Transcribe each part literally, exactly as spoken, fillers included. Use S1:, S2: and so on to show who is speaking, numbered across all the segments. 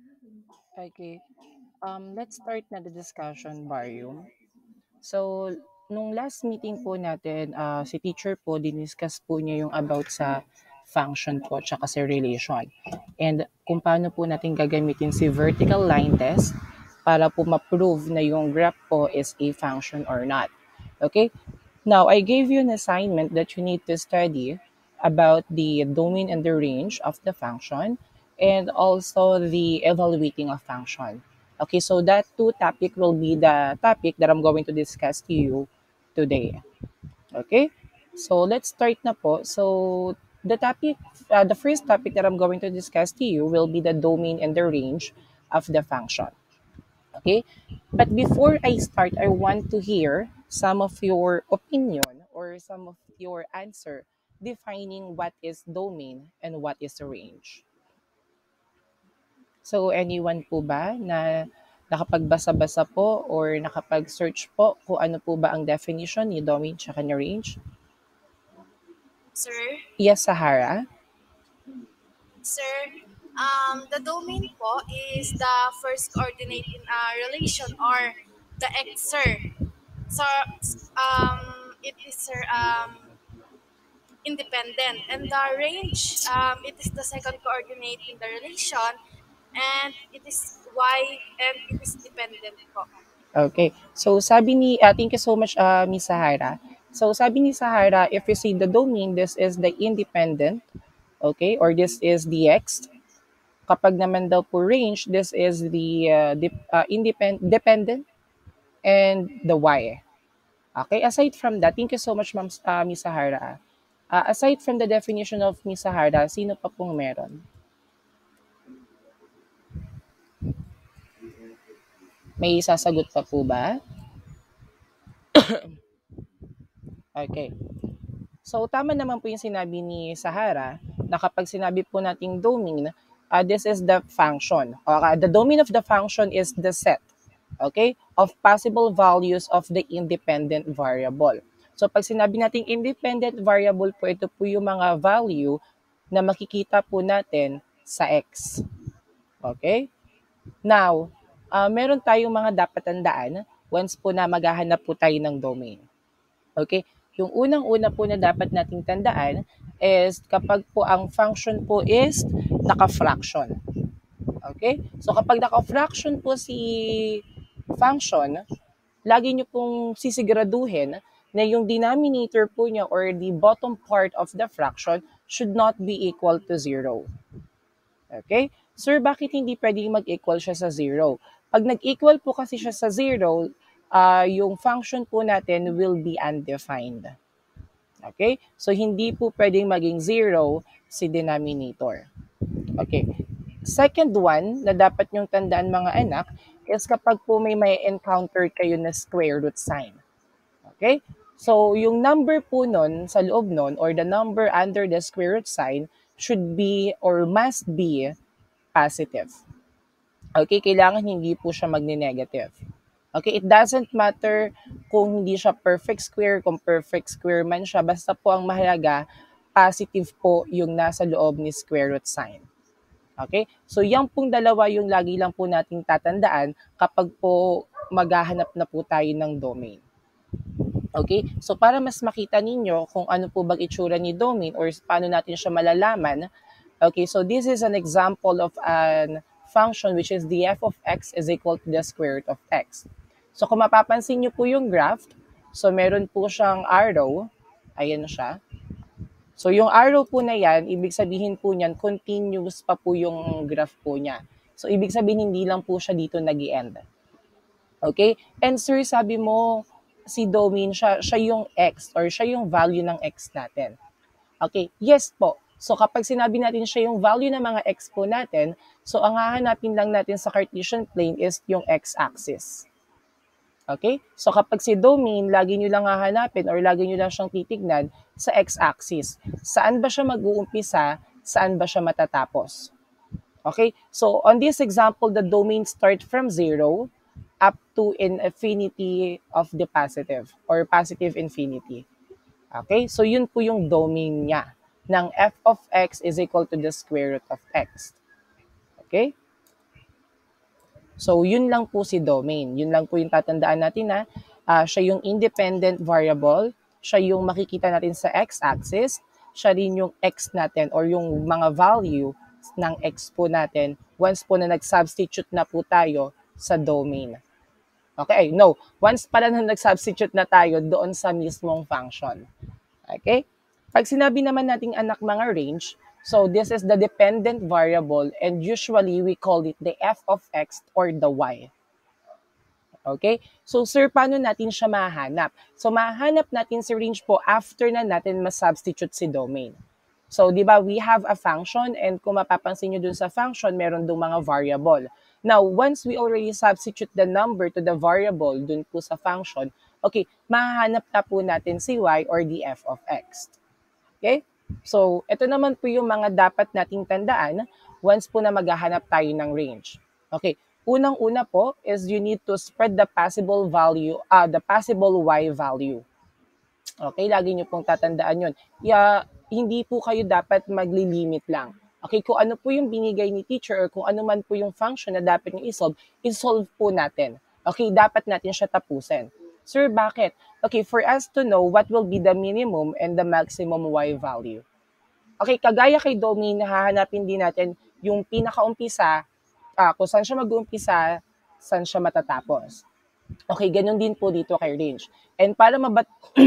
S1: Okay. Um, let's start na the discussion, Barrio. So, nung last meeting po natin, ah, si teacher po, diniscuss po niya yung about sa function po, tsaka sa relation. And kung paano po natin gagamitin si vertical line test para po ma-prove na yung graph po is a function or not. Okay? Now, I gave you an assignment that you need to study about the domain and the range of the function and also the evaluating of function. Okay, so that two topic will be the topic that I'm going to discuss to you today. Okay, so let's start na po. So the topic, uh, the first topic that I'm going to discuss to you will be the domain and the range of the function. Okay, but before I start, I want to hear some of your opinion or some of your answer defining what is domain and what is range. So anyone po ba na nakapagbasa-basa po or nakapag-search po kung ano po ba ang definition ni domain tsaka ni range?
S2: Sir,
S1: Yes, Sahara.
S2: sir, um, the domain po is the first coordinate in a relation or the x, sir. So, um, it is, sir, um, independent. And the range, um, it is the second coordinate in the relation, and it is y, and it is dependent po.
S1: Okay. So sabi ni, ah, thank you so much, uh, Miss Sahara. So sabi ni Sahara, if you see the domain, this is the independent, okay, or this is the X. Kapag naman daw po range, this is the uh, dep- uh, independent, dependent, and the Y. Okay, aside from that, thank you so much, Ma'am, uh, Miss Sahara. Uh, aside from the definition of Miss Sahara, sino pa pong meron? May sasagot pa po ba? Okay. So, tama naman po yung sinabi ni Sahara na kapag sinabi po nating domain, uh, this is the function. Uh, the domain of the function is the set, okay, of possible values of the independent variable. So, pag sinabi nating independent variable po, ito po yung mga value na makikita po natin sa X. Okay? Now, uh, meron tayong mga dapat tandaan once po na maghahanap po tayo ng domain. Okay? Yung unang-una po na dapat nating tandaan is kapag po ang function po is naka-fraction. Okay? So kapag naka-fraction po si function, lagi nyo pong sisiguraduhin na yung denominator po niya or the bottom part of the fraction should not be equal to zero. Okay? Sir, bakit hindi pwedeng mag-equal siya sa zero? Pag nag-equal po kasi siya sa zero, uh, yung function po natin will be undefined. Okay? So, hindi po pwedeng maging zero si denominator. Okay. Second one na dapat nyong tandaan mga anak is kapag po may may encounter kayo na square root sign. Okay? So, yung number po nun sa loob nun or the number under the square root sign should be or must be positive. Okay? Kailangan hindi po siya magne-negative. Okay, it doesn't matter kung hindi siya perfect square, kung perfect square man siya, basta po ang mahalaga, positive po yung nasa loob ni square root sign. Okay? So, yan pong dalawa yung lagi lang po nating tatandaan kapag po maghahanap na po tayo ng domain. Okay? So, para mas makita ninyo kung ano po bang itsura ni domain or paano natin siya malalaman, okay, so this is an example of an function which is the f of x is equal to the square root of x. So, kung mapapansin nyo po yung graph, so meron po siyang arrow, ayan siya. So, yung arrow po na yan, ibig sabihin po niyan, continuous pa po yung graph po niya. So, ibig sabihin, hindi lang po siya dito nag-end. Okay? And sir, sabi mo, si domain, siya, siya yung x or siya yung value ng x natin. Okay? Yes po. So, kapag sinabi natin siya yung value ng mga x po natin, so ang hahanapin lang natin sa Cartesian plane is yung x-axis. Okay? So kapag si domain, lagi nyo lang hahanapin or lagi nyo lang siyang titignan sa x-axis. Saan ba siya mag-uumpisa? Saan ba siya matatapos? Okay? So on this example, the domain start from zero up to infinity of the positive or positive infinity. Okay? So yun po yung domain niya ng f of x is equal to the square root of x. Okay? So, yun lang po si domain. Yun lang po yung tatandaan natin na uh, siya yung independent variable, siya yung makikita natin sa x-axis, siya rin yung x natin or yung mga value ng x po natin once po na nag-substitute na po tayo sa domain. Okay, no. Once pala na nag-substitute na tayo doon sa mismong function. Okay? Pag sinabi naman nating anak mga range, so this is the dependent variable and usually we call it the f of x or the y. Okay? So sir, paano natin siya mahanap? So mahanap natin si range po after na natin ma-substitute si domain. So, di ba, we have a function and kung mapapansin nyo dun sa function, meron dong mga variable. Now, once we already substitute the number to the variable dun po sa function, okay, mahahanap na po natin si y or the f of x. Okay? So, ito naman po yung mga dapat nating tandaan once po na maghahanap tayo ng range. Okay, unang-una po is you need to spread the possible value, uh, the possible y value. Okay, lagi nyo pong tatandaan yun. Yeah, hindi po kayo dapat magli-limit lang. Okay, kung ano po yung binigay ni teacher or kung ano man po yung function na dapat nyo isolve, isolve po natin. Okay, dapat natin siya tapusin. Sir, bakit? Okay, for us to know what will be the minimum and the maximum y value. Okay, kagaya kay domain, hahanapin din natin yung pinakaumpisa, uh, kung saan siya mag-uumpisa, saan siya matatapos. Okay, ganun din po dito kay range. And para mabat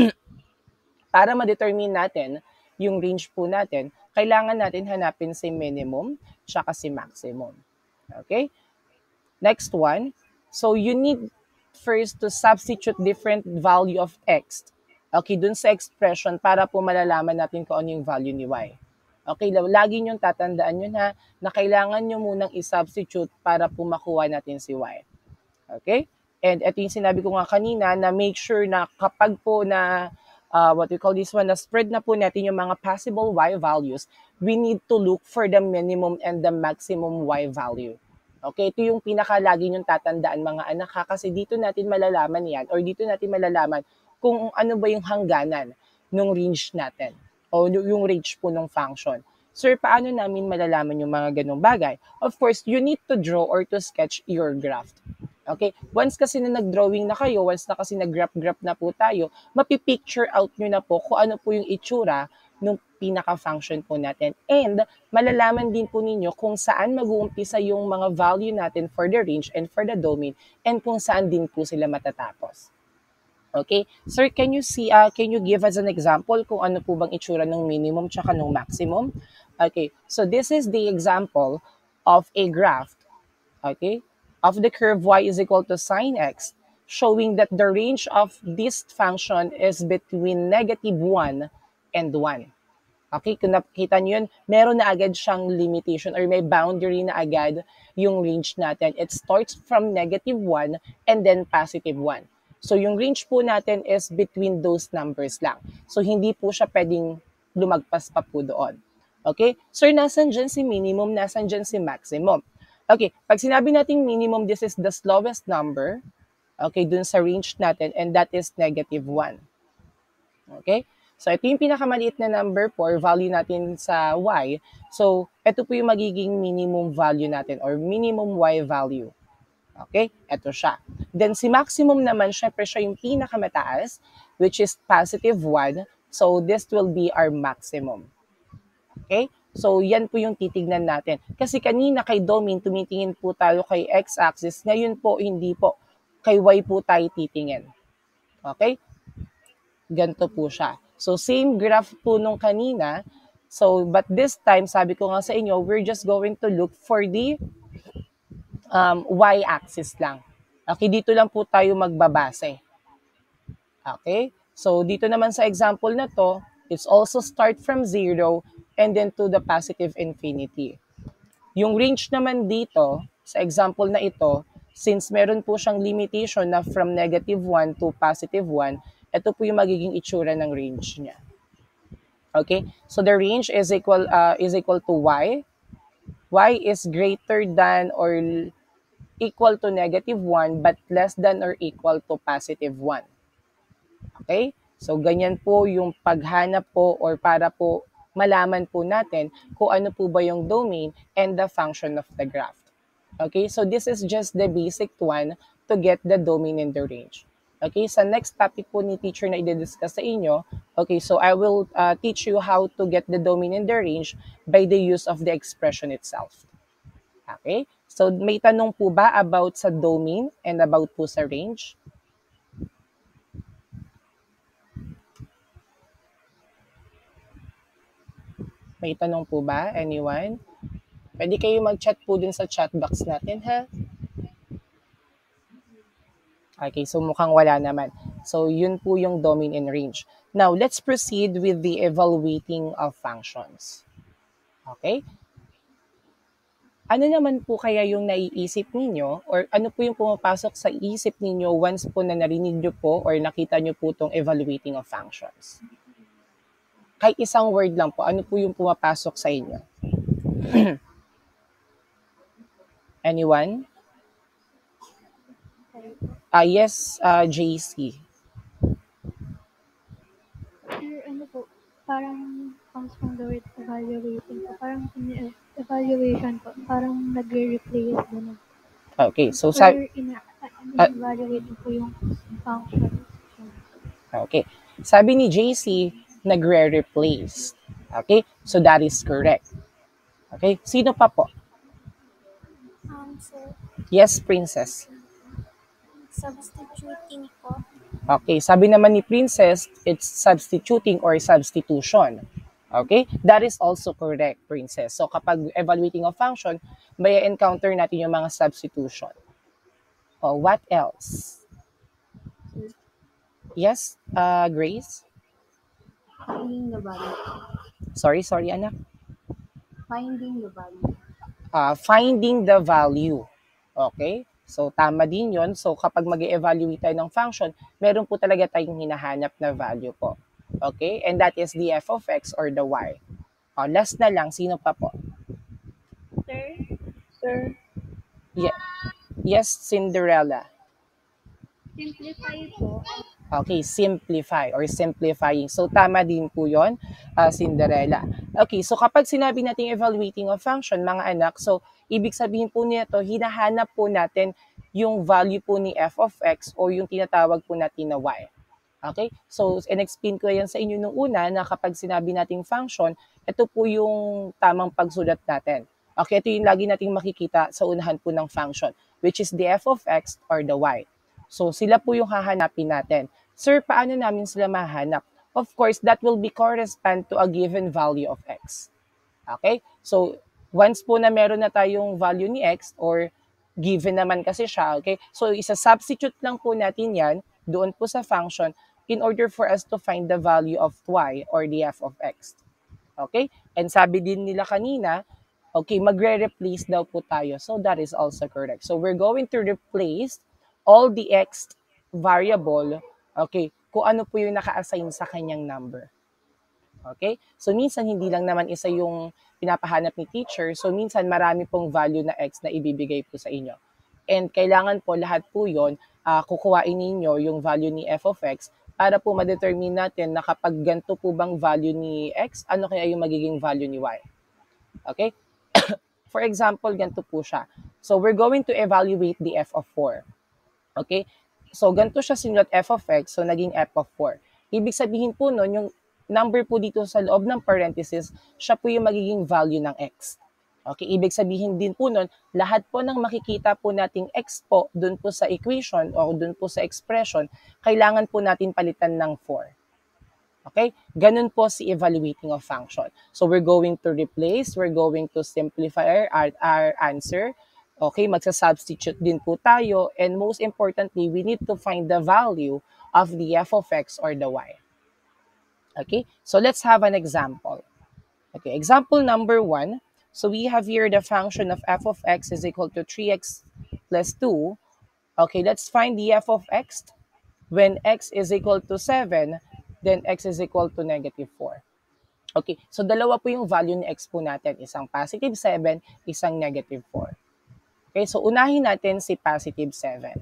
S1: para ma-determine natin yung range po natin, kailangan natin hanapin si minimum tsaka si maximum. Okay? Next one. So, you need first to substitute different value of x. Okay, dun sa expression para po malalaman natin kung ano yung value ni y. Okay, lagi niyong tatandaan yun ha, na kailangan nyo munang i-substitute para po makuha natin si y. Okay? And ito yung sinabi ko nga kanina na make sure na kapag po na Uh, what we call this one, na spread na po natin yung mga possible y values, we need to look for the minimum and the maximum y value. Okay, ito yung pinakalagi nyong tatandaan mga anak ha, kasi dito natin malalaman yan or dito natin malalaman kung ano ba yung hangganan ng range natin o yung range po ng function. Sir, paano namin malalaman yung mga ganong bagay? Of course, you need to draw or to sketch your graph. Okay? Once kasi na nag-drawing na kayo, once na kasi nag-graph-graph na po tayo, mapipicture out nyo na po kung ano po yung itsura ng pinaka-function po natin. And malalaman din po ninyo kung saan mag-uumpisa yung mga value natin for the range and for the domain and kung saan din po sila matatapos. Okay? Sir, can you see, uh, can you give us an example kung ano po bang itsura ng minimum tsaka ng maximum? Okay, so this is the example of a graph. Okay? Of the curve y is equal to sine x, showing that the range of this function is between negative one and one. Okay, kung nakita nyo yun, meron na agad siyang limitation or may boundary na agad yung range natin. It starts from negative one and then positive one. So yung range po natin is between those numbers lang. So hindi po siya pwedeng lumagpas pa po doon. Okay, so nasan dyan si minimum, nasan dyan si maximum. Okay, pag sinabi nating minimum, this is the slowest number, okay, dun sa range natin, and that is negative one. Okay, so ito yung pinakamaliit na number po, or value natin sa y. So, ito po yung magiging minimum value natin, or minimum y value. Okay, ito siya. Then, si maximum naman, syempre siya yung pinakamataas, which is positive one. So, this will be our maximum. Okay? So, yan po yung titignan natin. Kasi kanina kay domain, tumitingin po tayo kay x-axis. Ngayon po, hindi po. Kay y po tayo titingin. Okay? Ganito po siya. So, same graph po nung kanina. So, but this time, sabi ko nga sa inyo, we're just going to look for the um, y-axis lang. Okay? Dito lang po tayo magbabase. Okay? So, dito naman sa example na to, it's also start from zero and then to the positive infinity. Yung range naman dito, sa example na ito, since meron po siyang limitation na from negative one to positive one, ito po yung magiging itsura ng range niya. Okay? So the range is equal uh, is equal to y. Y is greater than or equal to negative one but less than or equal to positive one. Okay? So ganyan po yung paghanap po or para po malaman po natin kung ano po ba yung domain and the function of the graph. Okay, so this is just the basic one to get the domain and the range. Okay, sa next topic po ni teacher na i-discuss sa inyo, okay, so I will uh, teach you how to get the domain and the range by the use of the expression itself. Okay, so may tanong po ba about sa domain and about po sa range? May tanong po ba? Anyone? Pwede kayo mag-chat po dun sa chat box natin, ha? Okay, so mukhang wala naman. So, yun po yung domain and range. Now, let's proceed with the evaluating of functions. Okay? Ano naman po kaya yung naiisip ninyo or ano po yung pumapasok sa isip ninyo once po na narinig nyo po or nakita nyo po itong evaluating of functions? Kahit isang word lang po, ano po yung pumapasok sa inyo? Anyone? Ah, yes, uh, J C.
S3: Sir, ano po, parang comes from the word evaluating po. Parang in evaluation po, parang nagre-replace gano'n.
S1: Okay, so
S3: Or
S1: sa
S3: ina-
S1: Ah.
S3: evaluating po yung function.
S1: Okay. Sabi ni J C, nagre-replace. Okay? So that is correct. Okay? Sino pa po?
S2: Um, sir,
S1: Yes, Princess.
S2: substituting po.
S1: Okay. Sabi naman ni Princess, it's substituting or substitution. Okay? That is also correct, Princess. So kapag evaluating a function, may encounter natin yung mga substitution. Oh, what else? Yes, uh, Grace?
S4: Finding the value.
S1: Sorry, sorry, anak.
S4: Finding the value.
S1: Uh, finding the value. Okay? So, tama din yon. So, kapag mag-evaluate tayo ng function, meron po talaga tayong hinahanap na value po. Okay? And that is the f of x or the y. Uh, last na lang, sino pa po?
S3: Sir? Sir?
S1: Yeah. Yes, Cinderella.
S3: Simplify po.
S1: Okay, simplify or simplifying. So, tama din po yun, uh, Cinderella. Okay, so kapag sinabi natin evaluating of function, mga anak, so, ibig sabihin po nito, hinahanap po natin yung value po ni f of x o yung tinatawag po natin na y. Okay? So, in-explain ko yan sa inyo nung una na kapag sinabi nating function, ito po yung tamang pagsulat natin. Okay, ito yung lagi nating makikita sa unahan po ng function, which is the f of x or the y. So, sila po yung hahanapin natin. Sir, paano namin sila mahanap? Of course, that will be correspond to a given value of x. Okay? So, once po na meron na tayong value ni x or given naman kasi siya, okay? So, isa-substitute lang po natin yan doon po sa function in order for us to find the value of y or the f of x. Okay? And sabi din nila kanina, okay, magre-replace daw po tayo. So, that is also correct. So, we're going to replace all the x variable, okay, kung ano po yung naka-assign sa kanyang number. Okay? So, minsan hindi lang naman isa yung pinapahanap ni teacher. So, minsan marami pong value na x na ibibigay po sa inyo. And kailangan po lahat po yun, uh, kukuhain ninyo yung value ni f of x para po ma-determine natin na kapag ganito po bang value ni x, ano kaya yung magiging value ni y. Okay? For example, ganito po siya. So, we're going to evaluate the f of four. Okay? So, ganito siya sinulat f of x, so naging f of four. Ibig sabihin po nun, yung number po dito sa loob ng parenthesis, siya po yung magiging value ng x. Okay? Ibig sabihin din po nun, lahat po ng makikita po nating x po dun po sa equation o dun po sa expression, kailangan po natin palitan ng four. Okay? Ganun po si evaluating of function. So, we're going to replace, we're going to simplify our, our answer. Okay, magsa-substitute din po tayo. And most importantly, we need to find the value of the f of x or the y. Okay, so let's have an example. Okay, example number one. So we have here the function of f of x is equal to three x plus two. Okay, let's find the f of x. When x is equal to seven, then x is equal to negative four. Okay, so dalawa po yung value ni x po natin. Isang positive seven, isang negative four. Okay, so unahin natin si positive seven.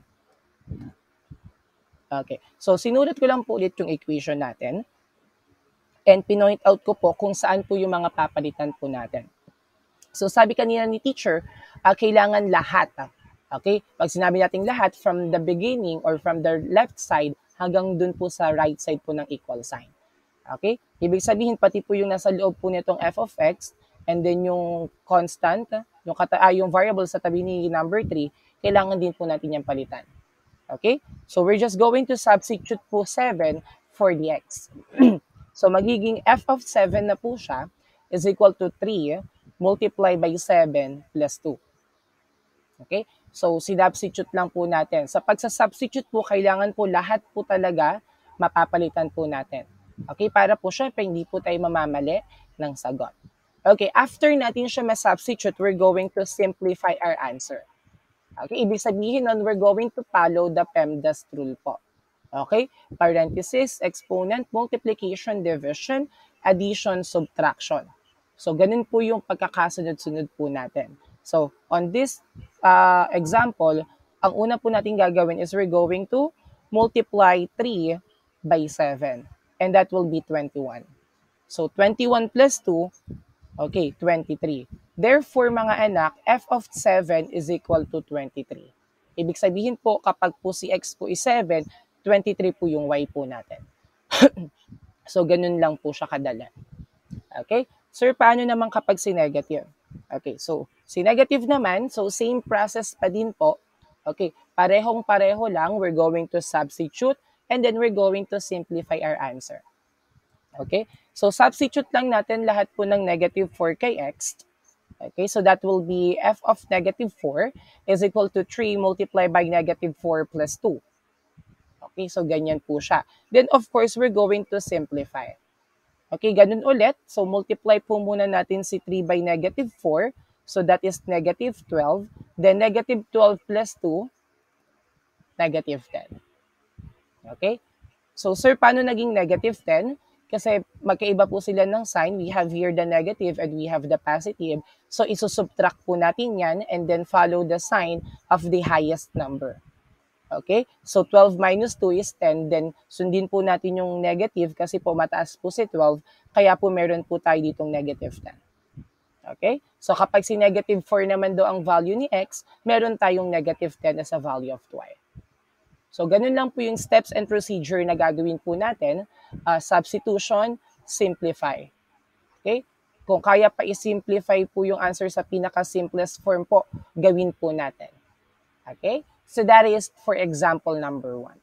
S1: Okay, so sinulat ko lang po ulit yung equation natin. And pinoint out ko po kung saan po yung mga papalitan po natin. So sabi kanina ni teacher, uh, kailangan lahat. Okay? Pag sinabi natin lahat, from the beginning or from the left side hanggang dun po sa right side po ng equal sign. Okay? Ibig sabihin, pati po yung nasa loob po nitong f of x, and then yung constant, yung, kata ah, yung variable sa tabi ni number three, kailangan din po natin yung palitan. Okay? So, we're just going to substitute po seven for the x. So, magiging f of seven na po siya is equal to three multiplied by seven plus two. Okay? So, sinubstitute lang po natin. Sa pagsasubstitute po, kailangan po lahat po talaga mapapalitan po natin. Okay? Para po syempre, hindi po tayo mamamali ng sagot. Okay, after natin siya ma-substitute, we're going to simplify our answer. Okay, ibig sabihin nun, we're going to follow the PEMDAS rule po. Okay, parenthesis, exponent, multiplication, division, addition, subtraction. So, ganun po yung pagkakasunod-sunod po natin. So, on this uh, example, ang una po natin gagawin is we're going to multiply three by seven. And that will be twenty-one. So, twenty-one plus two, okay, twenty-three. Therefore, mga anak, f of seven is equal to twenty-three. Ibig sabihin po, kapag po si x po is seven, twenty-three po yung y po natin. So, ganun lang po siya kadala. Okay? Sir, paano naman kapag si negative? Okay, so, si negative naman, so same process pa din po. Okay, parehong-pareho lang, we're going to substitute, and then we're going to simplify our answer. Okay, so substitute lang natin lahat po ng negative four kay x. Okay, so that will be f of negative four is equal to three multiplied by negative four plus two. Okay, so ganyan po siya. Then, of course, we're going to simplify. Okay, ganun ulit. So, multiply po muna natin si three by negative four. So, that is negative twelve. Then, negative twelve plus two, negative ten. Okay? So, sir, paano naging negative ten? Kasi magkaiba po sila ng sign. We have here the negative and we have the positive. So, isusubtract po natin yan and then follow the sign of the highest number. Okay? So, twelve minus two is ten. Then, sundin po natin yung negative kasi po mataas po si twelve. Kaya po meron po tayo ditong negative ten. Okay? So, kapag si negative four naman do ang value ni x, meron tayong negative ten as a value of y. So, ganun lang po yung steps and procedure na gagawin po natin. Uh, substitution, simplify. Okay? Kung kaya pa i-simplify po yung answer sa pinaka-simplest form po, gawin po natin. Okay? So, that is for example number one.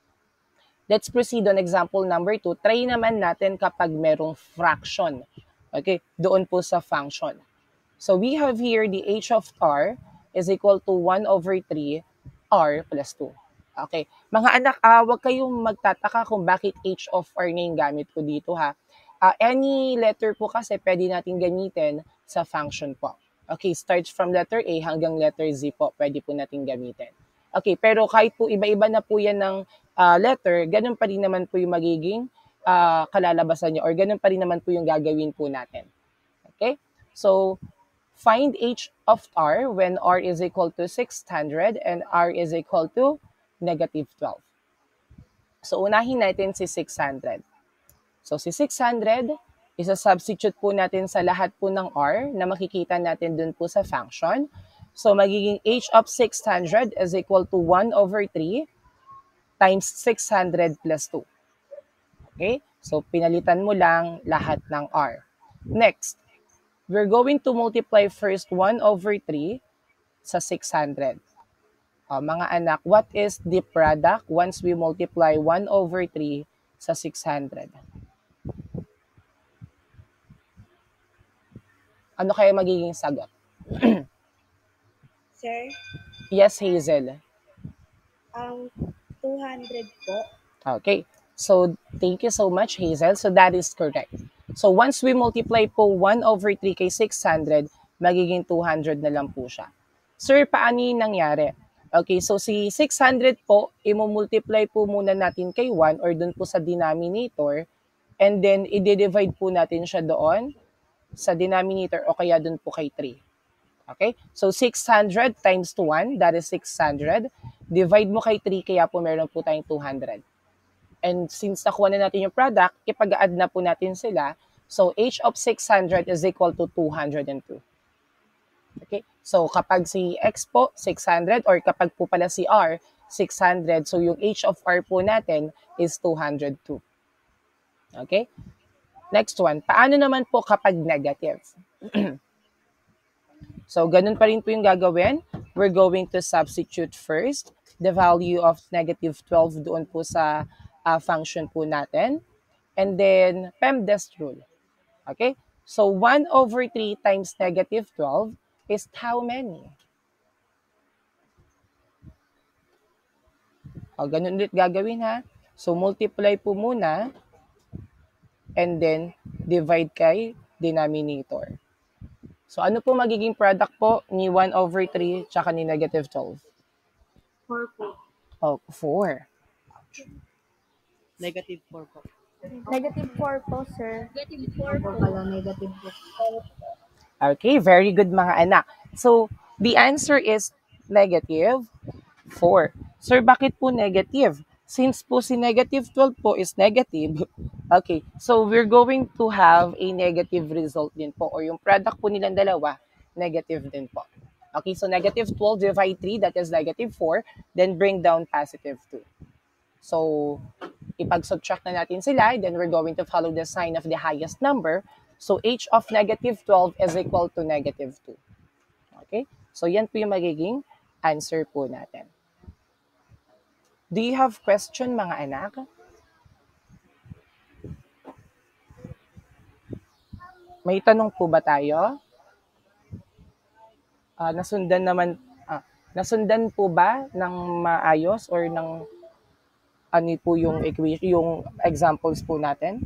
S1: Let's proceed on example number two. Try naman natin kapag merong fraction. Okay? Doon po sa function. So, we have here the h of r is equal to one over three r plus two. Okay. Mga anak, uh, huwag kayong magtataka kung bakit h of r na yung gamit ko dito ha. Uh, any letter po kasi pwede natin gamitin sa function po. Okay, starts from letter A hanggang letter Z po, pwede po natin gamitin. Okay, pero kahit po iba-iba na po yan ng uh, letter, ganun pa rin naman po yung magiging uh, kalalabasan niya or ganun pa rin naman po yung gagawin po natin. Okay, so find h of r when r is equal to six hundred and r is equal to negative twelve. So, unahin natin si six hundred. So, si six hundred, isa-substitute po natin sa lahat po ng r na makikita natin dun po sa function. So, magiging h of six hundred is equal to one over three times six hundred plus two. Okay? So, pinalitan mo lang lahat ng r. Next, we're going to multiply first one over three sa six hundred. Uh, mga anak, what is the product once we multiply one over three sa six hundred? Ano kaya magiging sagot?
S5: Sir,
S1: Yes, Hazel.
S5: ang two hundred po.
S1: Okay. So, thank you so much, Hazel. So, that is correct. So, once we multiply po one over three kay six hundred, magiging two hundred na lang po siya. Sir, paano yung nangyari? Okay, so si six hundred po, i-multiply po muna natin kay one or dun po sa denominator and then i-divide po natin siya doon sa denominator o kaya dun po kay three. Okay, so six hundred times to one, that is six hundred. Divide mo kay three, kaya po meron po tayong two hundred. And since nakuha na natin yung product, ipag-add na po natin sila. So h of six hundred is equal to two hundred two. Okay? So, kapag si X po, six hundred, or kapag po pala si R, six hundred, so yung H of R po natin is two hundred two. Okay? Next one, paano naman po kapag negative? So, ganun pa rin po yung gagawin. We're going to substitute first the value of negative twelve doon po sa uh, function po natin. And then, PEMDAS rule. Okay? So, one over three times negative twelve is how many? O, ganun ulit gagawin ha. So, multiply po muna and then divide kay denominator. So, ano po magiging product po ni one over three tsaka ni negative twelve?
S4: four po.
S1: Oh, four.
S6: Negative four po.
S3: Negative four po, sir.
S4: Negative four po. Pala, negative po.
S1: Okay, very good mga anak. So, the answer is negative four. Sir, bakit po negative? Since po si negative twelve po is negative, okay, so we're going to have a negative result din po, or yung product po nilang dalawa, negative din po. Okay, so negative twelve divide three, that is negative four, then bring down positive two. So, ipag-subtract na natin sila, then we're going to follow the sign of the highest number. So, H of negative twelve is equal to negative two. Okay? So, yan po yung magiging answer po natin. Do you have question, mga anak? May tanong po ba tayo? Uh, nasundan naman, ah, nasundan po ba ng maayos or ng ano po yung equation, yung examples po natin?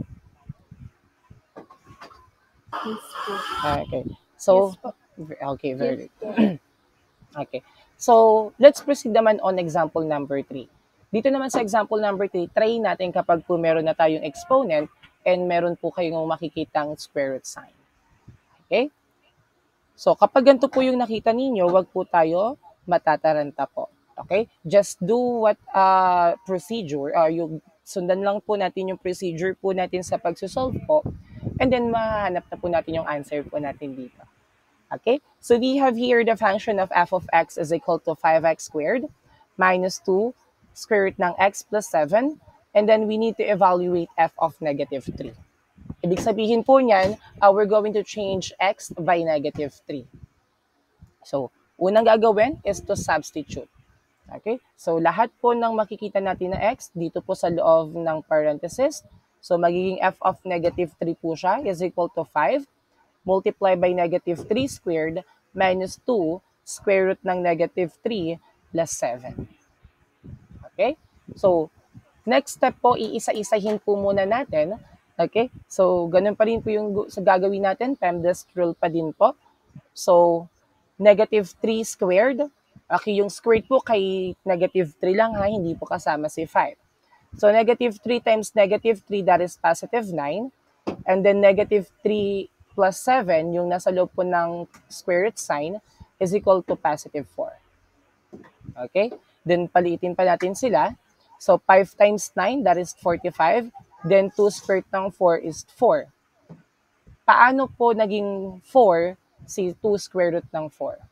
S4: Yes po.
S1: Okay. So, okay, very good. Okay. So, let's proceed naman on example number three. Dito naman sa example number three, try natin kapag po meron na tayong exponent and meron po kayong makikitang square root sign. Okay? So, kapag ganito po yung nakita ninyo, wag po tayo matataranta po. Okay? Just do what uh, procedure, uh, yung sundan lang po natin yung procedure po natin sa pagsosolve po, and then mahanap na po natin yung answer po natin dito. Okay? So, we have here the function of f of x is equal to five x squared minus two square root ng x plus seven, and then we need to evaluate f of negative three. Ibig sabihin po niyan, uh, we're going to change x by negative three. So, unang gagawin is to substitute. Okay? So, lahat po ng makikita natin na x dito po sa loob ng parenthesis. So, magiging f of negative three po siya is equal to five multiply by negative three squared minus two square root ng negative three plus seven. Okay? So, next step po, iisa-isahin po muna natin. Okay? So, ganun pa rin po yung sa gagawin natin. PEMDAS rule pa din po. So, negative three squared. Okay, yung squared po kay negative three lang ha, hindi po kasama si five. So, negative three times negative three, that is positive nine. And then negative three plus seven, yung nasa loob po ng square root sign, is equal to positive four. Okay? Then, palitin pa natin sila. So, five times nine, that is forty-five. Then, two square root ng four is four. Paano po naging four si two square root ng four?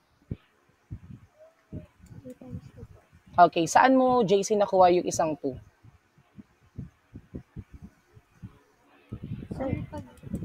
S1: Okay, saan mo, J C, nakuha yung isang two?
S3: Sir, pag,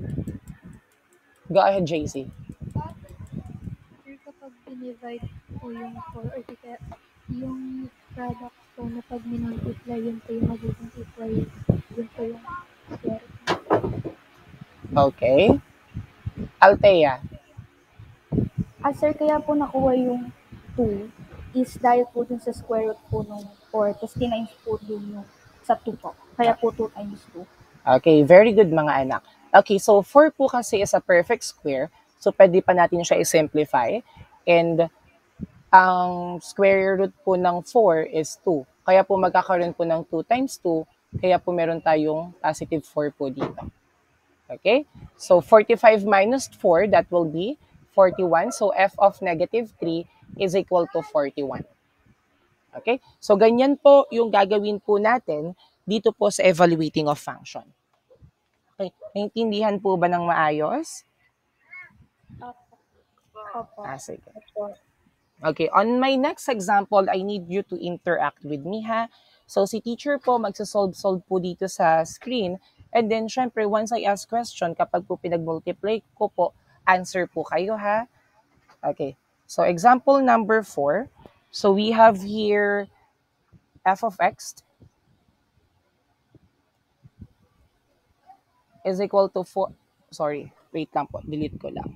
S1: Go ahead, J C.
S3: sir, kapag dinivide po yung four or kaya yung product po na pag minultiply, yun po yung magiging equal, yun po yung square root.
S1: Okay. Althea.
S7: Ah, sir, kaya po nakuha yung two is dahil po dun sa square root po nung four, tapos tinimes po dun yung sa two po. Kaya po two times two.
S1: Okay, very good mga anak. Okay, so four po kasi is a perfect square. So, pwede pa natin siya i-simplify. And ang square root po ng four is two. Kaya po magkakaroon po ng two times two. Kaya po meron tayong positive four po dito. Okay? So, forty-five minus four, that will be forty-one. So, f of negative three is equal to forty-one. Okay? So, ganyan po yung gagawin po natin dito po sa evaluating of function. Okay? Naintindihan po ba ng maayos?
S5: Opo.
S1: Ah, sige.
S5: Opo.
S1: Okay, on my next example, I need you to interact with me, ha? So, si teacher po, magsasolve-solve po dito sa screen. And then, syempre, once I ask question, kapag po pinag-multiply ko po, answer po kayo, ha? Okay, so example number four. So, we have here f of x is equal to four. Sorry, wait lang po, delete ko lang.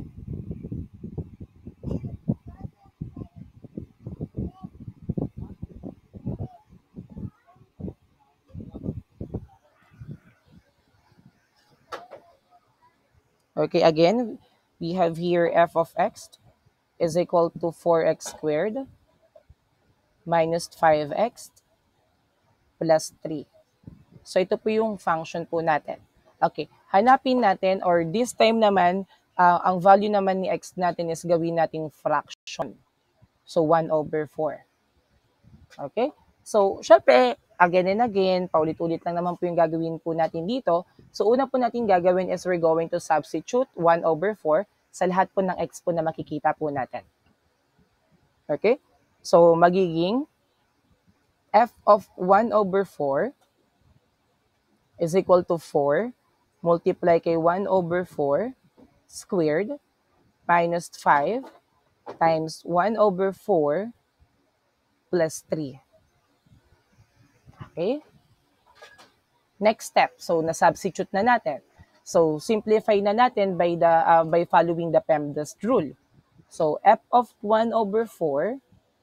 S1: Okay, again, we have here f of x is equal to four x squared minus five x plus three. So, ito po yung function po natin. Okay, hanapin natin, or this time naman, uh, ang value naman ni x natin is gawin nating fraction. So, one over four. Okay? So, syempre, again and again, paulit-ulit lang naman po yung gagawin po natin dito. So, una po natin gagawin is we're going to substitute one over four sa lahat po ng x po na makikita po natin. Okay? So, magiging f of one over four is equal to four multiply kay one over four squared minus five times one over four plus three. Okay? Next step. So, na-substitute na natin. So, simplify na natin by the uh, by following the PEMDAS rule. So, f of one over four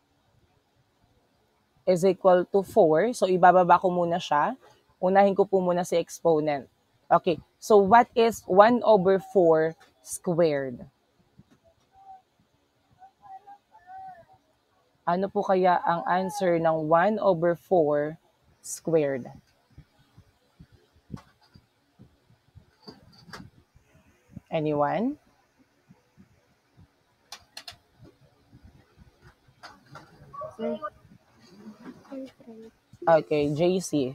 S1: is equal to four. So, ibababa ko muna siya. Unahin ko po muna si exponent. Okay. So, what is one over four squared? Ano po kaya ang answer ng one over four squared? Anyone?
S4: Sir,
S1: Okay, J C.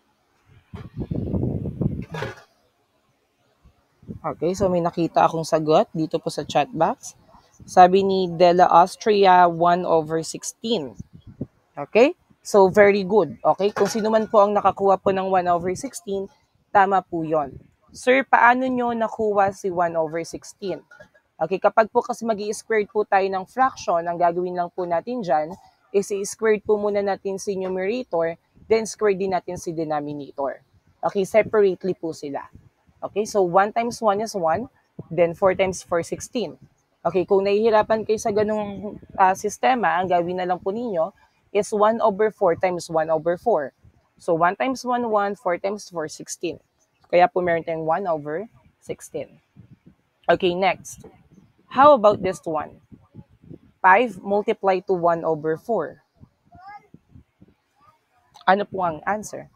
S1: Okay, so may nakita akong sagot dito po sa chat box. Sabi ni Della Austria, one over sixteen. Okay? So, very good. Okay? Kung sino man po ang nakakuha po ng one over sixteen, tama po yon. Sir, paano nyo nakuha si one over sixteen? Okay, kapag po kasi mag-i-squared po tayo ng fraction, ang gagawin lang po natin dyan is i-squared po muna natin si numerator, then square din natin si denominator. Okay, separately po sila. Okay, so one times one is one, then four times four, sixteen. Okay, kung nahihirapan kayo sa ganung uh, sistema, ang gawin na lang po ninyo is one over four times one over four. So one times one, one, four times four, sixteen. Kaya po meron tayong one over sixteen. Okay, next. How about this one? five multiplied to one over four. Ano po ang answer?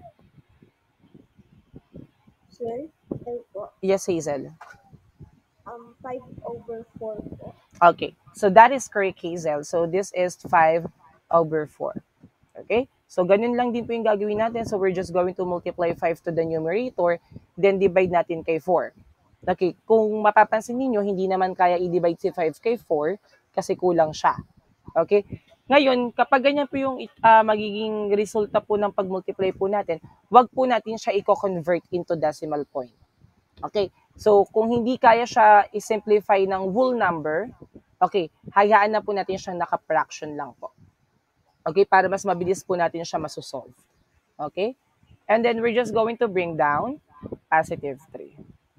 S5: Sir, sir po.
S1: Yes, Hazel.
S5: Um, five over four po.
S1: Okay, so that is correct, Hazel. So this is five over four. Okay, so ganun lang din po yung gagawin natin. So we're just going to multiply five to the numerator, then divide natin kay four. Okay, kung mapapansin niyo hindi naman kaya i-divide si five kay four kasi kulang siya. Okay, ngayon, kapag ganyan po yung uh, magiging resulta po ng pag-multiply po natin, wag po natin siya i-convert into decimal point. Okay, so kung hindi kaya siya i-simplify ng whole number, okay, hayaan na po natin siyang naka-fraction lang po. Okay, para mas mabilis po natin siya masosolve. Okay, and then we're just going to bring down positive three.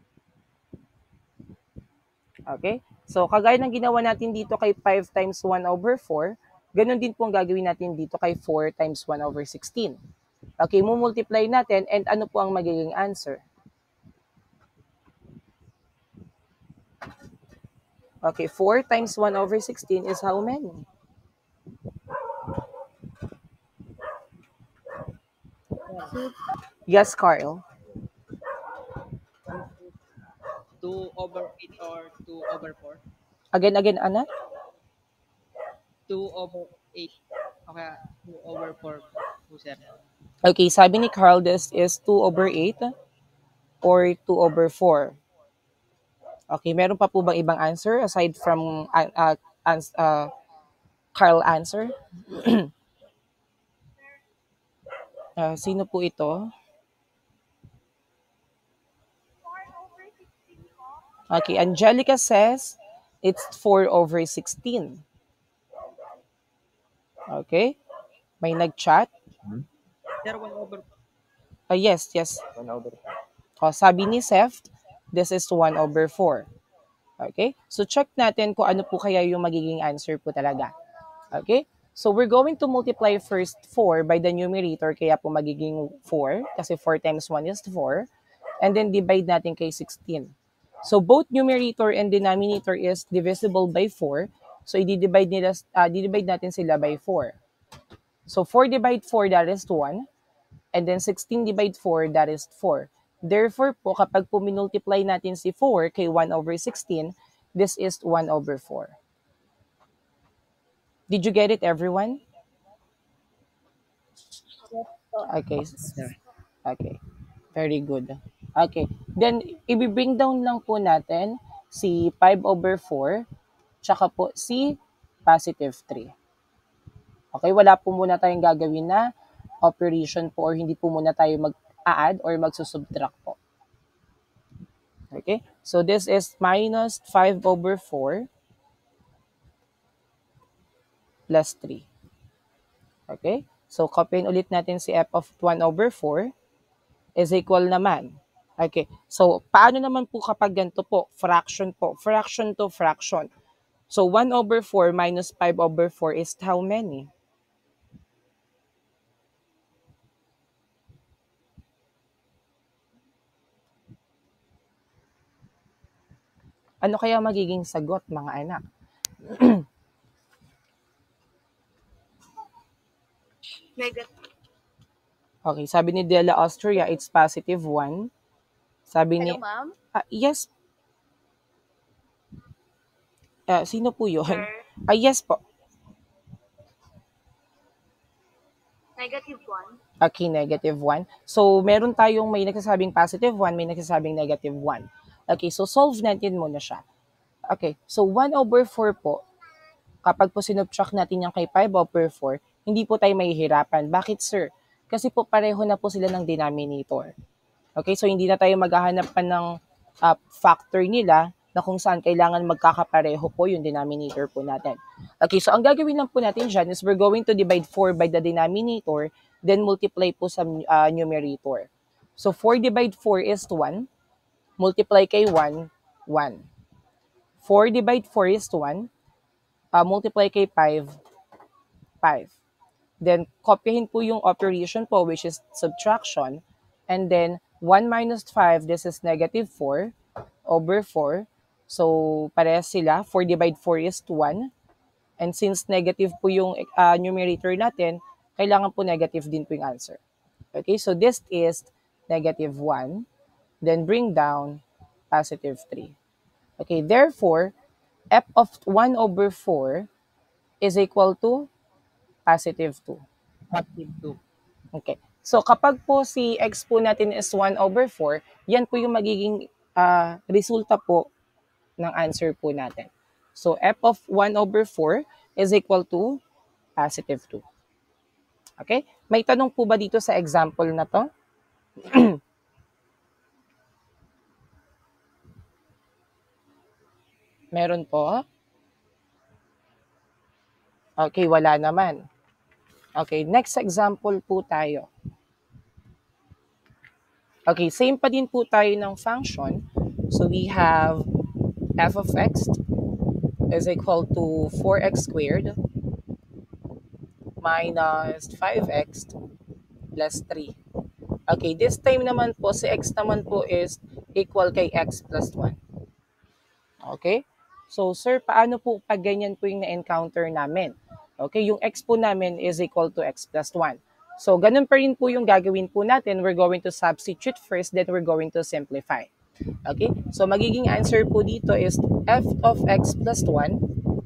S1: Okay, so kagaya ng ginawa natin dito kay five times one over four, ganun din po ang gagawin natin dito kay four times one over sixteen. Okay, mumultiply natin and ano po ang magiging answer? Okay, four times one over sixteen is how many? Yes, Carl.
S6: two over eight or two over four?
S1: Again, again, Ana?
S6: two over eight. Okay, two over four po, sir.
S1: Okay, sabi ni Carl, this is two over eight or two over four. Okay, meron pa po bang ibang answer aside from uh, uh, ans- uh, Carl answer? Uh, sino po ito? Okay, Angelica says it's four over sixteen. Okay, may nag-chat.
S6: Sir, one over.
S1: Uh, yes, yes.
S4: one over five.
S1: O, sabi ni Seth, this is one over four. Okay, so check natin kung ano po kaya yung magiging answer po talaga. Okay, so we're going to multiply first four by the numerator, kaya po magiging four, kasi four times one is four. And then divide natin kay sixteen. So both numerator and denominator is divisible by four. So i-divide nila, uh, divide natin sila by four. So four divide four, that is one. And then sixteen divide four, that is four. Therefore po, kapag po minultiply natin si four kay one over sixteen, this is one over four. Did you get it, everyone? Okay. Okay. Very good. Okay. Then, i-bring down lang po natin si five over four, tsaka po si positive three. Okay, wala po muna tayong gagawin na operation po, or hindi po muna tayo mag-add or magsusubtract po. Okay, so this is minus five over four plus three. Okay, so copyin ulit natin si f of one over four is equal naman. Okay, so paano naman po kapag ganito po? Fraction po. Fraction to fraction. So one over four minus five over four is how many? Ano kaya magiging sagot, mga anak?
S2: Negative.
S1: Okay, sabi ni Della Austria, it's positive one. Sabi ni...
S2: Hello, ma'am?
S1: Ah, yes. Ah, sino po yun?
S2: Sir,
S1: Ah, yes po.
S2: negative one.
S1: Okay, negative one. So, meron tayong may nagsasabing positive one, may nagsasabing negative one. Okay, so solve natin muna siya. Okay, so one over four po, kapag po sinubtract natin yung kay five over four, hindi po tayo mahihirapan. Bakit, sir? Kasi po pareho na po sila ng denominator. Okay, so hindi na tayo maghahanap pa ng uh, factor nila na kung saan kailangan magkakapareho po yung denominator po natin. Okay, so ang gagawin lang po natin dyan is we're going to divide four by the denominator, then multiply po sa uh, numerator. So four divide four is one, multiply kay one, one. four divide four is one, uh, multiply kay five, five. Then, kopyahin po yung operation po, which is subtraction. And then, one minus five, this is negative four over four. So, parehas sila. four divide four is one. And since negative po yung uh, numerator natin, kailangan po negative din po yung answer. Okay, so this is negative one. Then, bring down positive three. Okay, therefore, f of one over four is equal to positive two.
S6: Positive two.
S1: Okay. So, kapag po si x po natin is one over four, yan po yung magiging uh, resulta po ng answer po natin. So, f of one over four is equal to positive two. Okay? May tanong po ba dito sa example na to? Meron po? Okay, wala naman. Okay, next example po tayo. Okay, same pa din po tayo ng function. So we have f of x is equal to four x squared minus five x plus three. Okay, this time naman po, si x naman po is equal kay x plus one. Okay? So, sir, paano po pag ganyan po yung na-encounter namin? Okay, yung x po namin is equal to x plus one. So, ganun pa rin po yung gagawin po natin. We're going to substitute first, then we're going to simplify. Okay, so magiging answer po dito is f of x plus one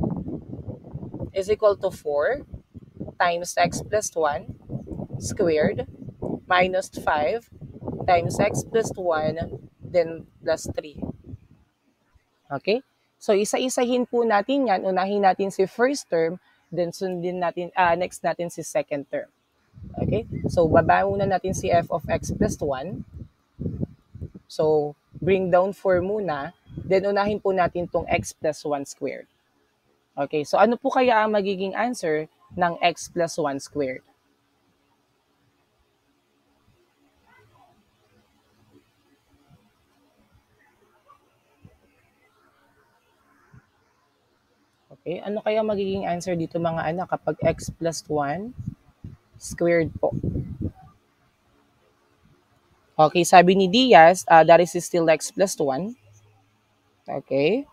S1: is equal to four times x plus one squared minus five times x plus one, then plus three. Okay? So, isa-isahin po natin yan. Unahin natin si first term, then sundin natin, uh, next natin si second term. Okay? So, baba muna natin si f of x plus one. So, bring down four muna. Then, unahin po natin tong x plus one squared. Okay? So, ano po kaya ang magiging answer ng x plus one squared? Okay, ano kaya magiging answer dito mga anak kapag x plus one squared po? Okay, sabi ni Diaz, uh, that is still x plus one. Okay.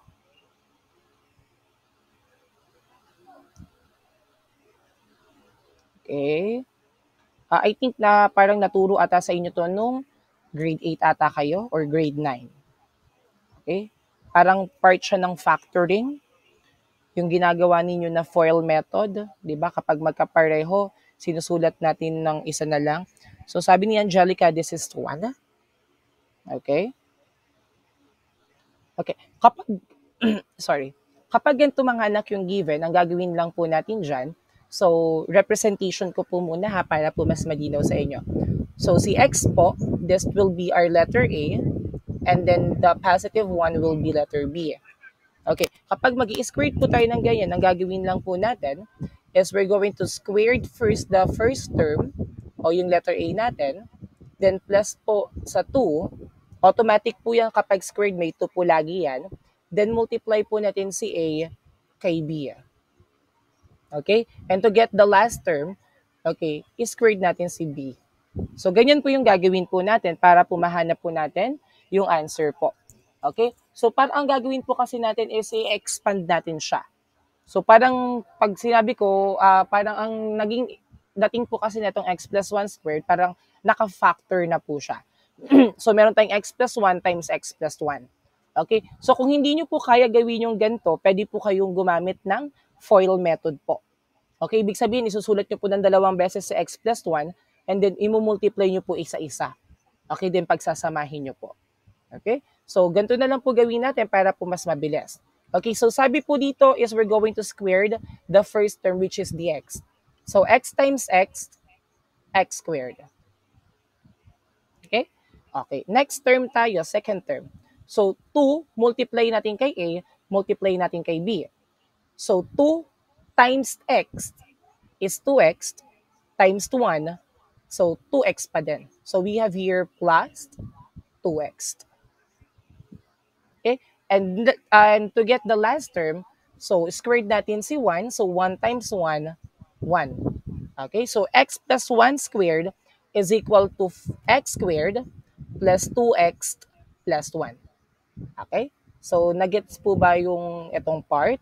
S1: Okay. Uh, I think na parang naturo ata sa inyo to nung grade eight ata kayo or grade nine. Okay. Parang part siya ng factoring. Yung ginagawa ninyo na FOIL method, di ba? Kapag magkapareho, sinusulat natin ng isa na lang. So, sabi ni Angelica, this is one. Okay? Okay. Kapag, sorry. Kapag ganito mga anak yung given, ang gagawin lang po natin dyan, so, representation ko po muna ha, para po mas malinaw sa inyo. So, si x po, this will be our letter A, and then the positive one will be letter B. Okay, kapag mag-i-squared po tayo ng ganyan, ang gagawin lang po natin is we're going to squared first the first term, o yung letter A natin, then plus po sa two, automatic po yan kapag squared, may two po lagi yan, then multiply po natin si A kay B. Okay, and to get the last term, okay, i-squared natin si B. So, ganyan po yung gagawin po natin para po mahanap po natin yung answer po. Okay? So, parang ang gagawin po kasi natin is i-expand natin siya. So, parang pag sinabi ko, uh, parang ang naging dating po kasi netong x plus one squared, parang naka-factor na po siya. So, meron tayong x plus one times x plus one. Okay? So, kung hindi nyo po kaya gawin yung ganito, pwede po kayong gumamit ng FOIL method po. Okay? Ibig sabihin, isusulat nyo po ng dalawang beses sa x plus one, and then imumultiply nyo po isa-isa. Okay? Then, pagsasamahin nyo po. Okay? So, ganito na lang po gawin natin para po mas mabilis. Okay, so sabi po dito is we're going to square the first term, which is the x. So, x times x, x squared. Okay? Okay, next term tayo, second term. So, two, multiply natin kay A, multiply natin kay B. So, two times x is two x times one, so two x pa din. So, we have here plus two x. Okay? And, and to get the last term, so squared natin si one. So, one times one, one. Okay? So, x plus one squared is equal to x squared plus two x plus one. Okay? So, nagets po ba yung itong part?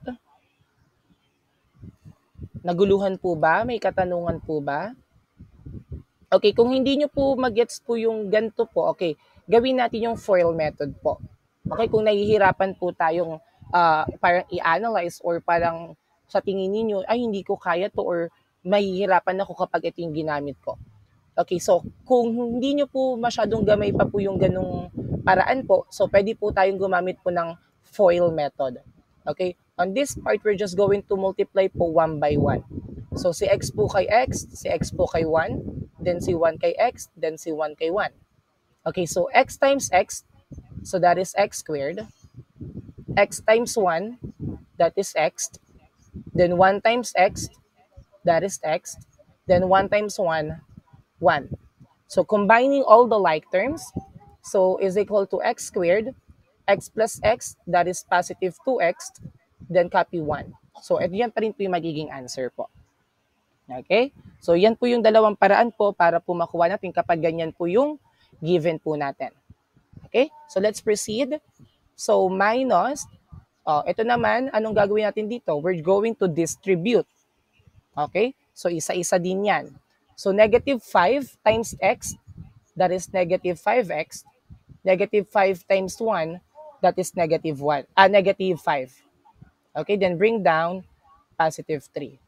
S1: Naguluhan po ba? May katanungan po ba? Okay, kung hindi nyo po magets po yung ganito po, okay, gawin natin yung FOIL method po. Okay, kung nahihirapan po tayong uh, parang i-analyze or parang sa tingin niyo ay hindi ko kaya to or mahihirapan ako kapag ito yung ginamit ko. Okay, so kung hindi nyo po masyadong gamay pa po yung ganung paraan po, so pwede po tayong gumamit po ng FOIL method. Okay, on this part, we're just going to multiply po one by one. So si x po kay x, si x po kay one, then si one kay x, then si one kay one. Okay, so x times x, so that is x squared. X times one, that is x. Then one times x, that is x. Then one times one, one. So combining all the like terms, so is equal to x squared. X plus x, that is positive two x. Then copy one. So ito yan pa rin po yung magiging answer po. Okay? So yan po yung dalawang paraan po para po makuha natin kapag ganyan po yung given po natin. Okay? So, let's proceed. So, minus, oh, ito naman, anong gagawin natin dito? We're going to distribute. Okay? So, isa-isa din yan. So, negative five times x, that is negative five x. Negative five times one, that is negative one. Ah, negative five. Okay? Then, bring down positive three.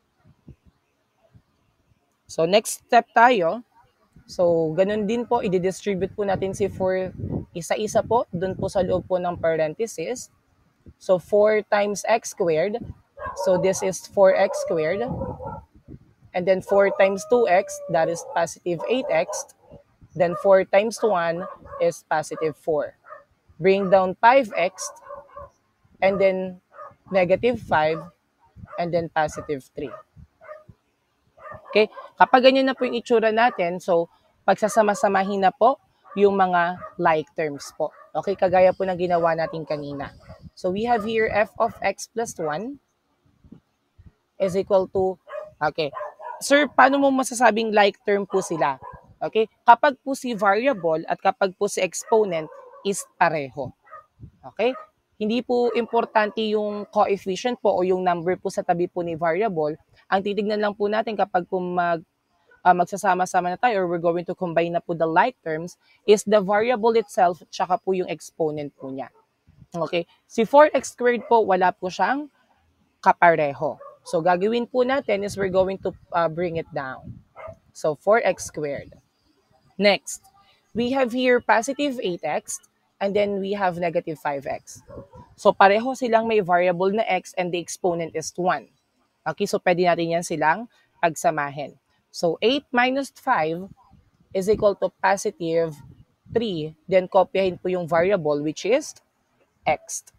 S1: So, next step tayo. So, ganun din po, i-distribute po natin si four isa-isa po, dun po sa loob po ng parenthesis. So four times x squared. So this is four x squared. And then four times two x, that is positive eight x. Then four times one is positive four. Bring down five x, and then negative five, and then positive three. Okay? Kapag ganyan na po yung itsura natin, so pagsasama-samahin na po yung mga like terms po. Okay? Kagaya po ng ginawa natin kanina. So we have here f of x plus one is equal to, okay. Sir, paano mo masasabing like term po sila? Okay? Kapag po si variable at kapag po si exponent is pareho. Okay? Hindi po importante yung coefficient po o yung number po sa tabi po ni variable. Ang titignan lang po natin kapag po mag, uh, magsasama-sama na tayo or we're going to combine na po the like terms is the variable itself tsaka po yung exponent po niya. Okay? Si four x squared po, wala po siyang kapareho. So, gagawin po natin is we're going to uh, bring it down. So, four x squared. Next, we have here positive eight x and then we have negative five x. So, pareho silang may variable na x and the exponent is one. Okay, so pwede natin yan silang pagsamahin. So, eight minus five is equal to positive three. Then, kopyahin po yung variable which is x.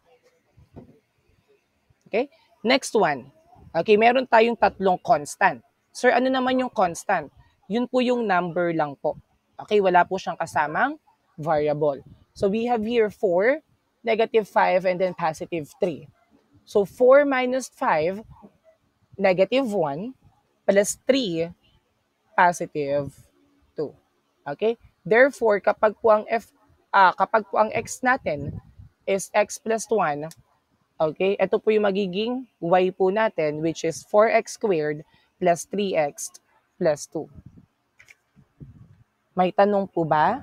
S1: Okay, next one. Okay, meron tayong tatlong constant. Sir, ano naman yung constant? Yun po yung number lang po. Okay, wala po siyang kasamang variable. So we have here four, negative five, and then positive three. So four minus five, negative one, plus three, positive two. Okay? Therefore, kapag po ang f ah, kapag po ang x natin is x plus one, okay, ito po yung magiging y po natin, which is four x squared plus three x plus two. May tanong po ba?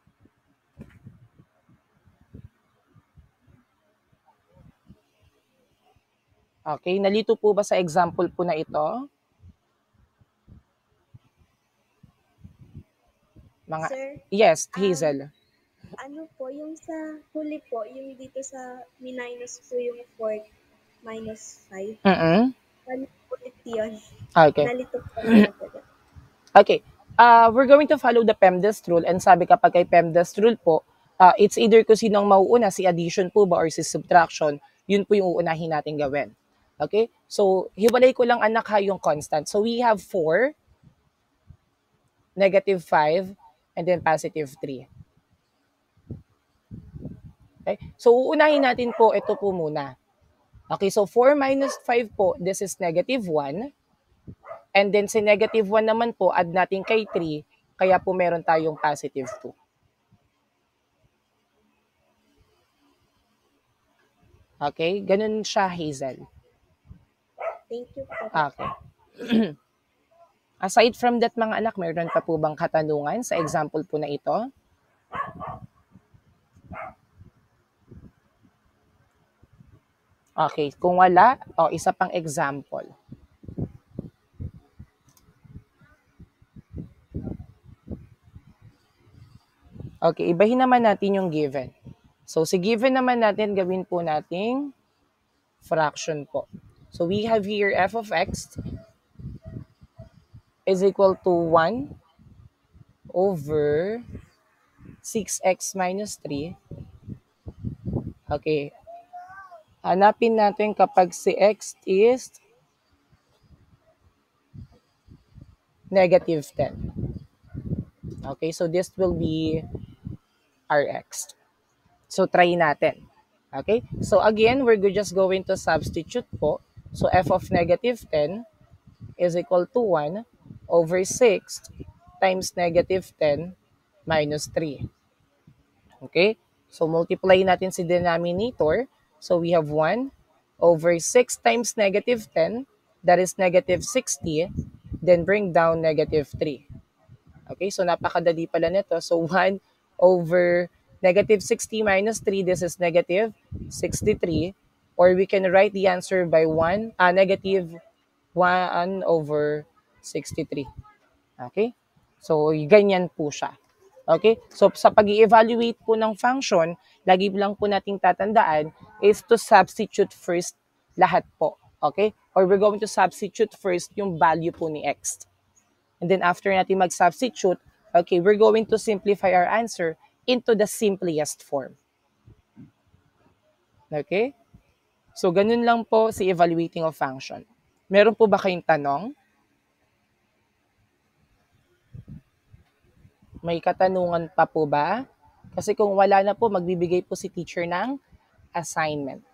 S1: Okay, nalito po ba sa example po na ito? Mga,
S5: Sir,
S1: yes,
S5: um,
S1: Hazel.
S5: ano po, yung sa huli po, yung dito sa minus po yung four minus five.
S1: Mm-mm.
S5: Ano ulit yun?
S1: Okay.
S5: Nalito po na po.
S1: Okay. Uh, we're going to follow the PEMDAS rule, and sabi kapag kay PEMDAS rule po, uh, it's either kung sinong mauuna, si addition po ba or si subtraction, yun po yung uunahin natin gawin. Okay? So, hiwalay ko lang anak ha yung constant. So, we have four, negative five, and then positive three. Okay? So, uunahin natin po, ito po muna. Okay, so four minus five po, this is negative one. And then si negative one naman po, add natin kay three, kaya po meron tayong positive two. Okay, ganun siya, Hazel.
S5: Thank you po.
S1: Okay. Aside from that, mga anak, meron pa po bang katanungan sa example po na ito? Okay, kung wala, o oh, isa pang example. Okay, ibahin naman natin yung given. So, si given naman natin, gawin po nating fraction po. So, we have here f of x is equal to one over six x minus three. Okay. Hanapin natin kapag si x is negative ten. Okay, so this will be our x. So, try natin. Okay, so again, we're just going to substitute po. So, f of negative ten is equal to one over six times negative ten minus three. Okay, so multiply natin si denominator. So, we have one over six times negative ten, that is negative sixty, then bring down negative three. Okay, so napakadali pala nito. So, one over negative sixty minus three, this is negative sixty-three. Or we can write the answer by one, uh, negative one over sixty-three. Okay, so ganyan po siya. Okay? So sa pag-i-evaluate po ng function, lagi lang po nating tatandaan is to substitute first lahat po. Okay? Or we're going to substitute first yung value po ni x. And then after natin mag-substitute, okay, we're going to simplify our answer into the simplest form. Okay? So ganun lang po si evaluating of function. Meron po ba kayong tanong? May katanungan pa po ba? Kasi kung wala na po, magbibigay po si teacher ng assignment.